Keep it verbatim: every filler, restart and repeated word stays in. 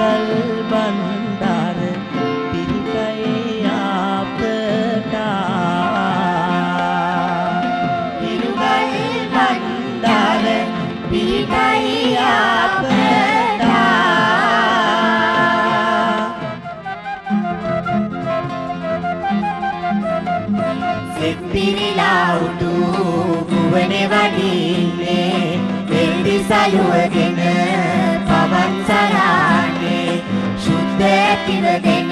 ඉරුගල් බණ්ඩාර පිහිටයි අපටා ඉරුගල් බණ්ඩාර පිහිටයි අපටා සෙප්පිරිලා උඩු ගුවනේ වඩින්නේ දෙවි සයුවගෙන පවන් සරානේ ශුද්ධ ඇතිවගෙන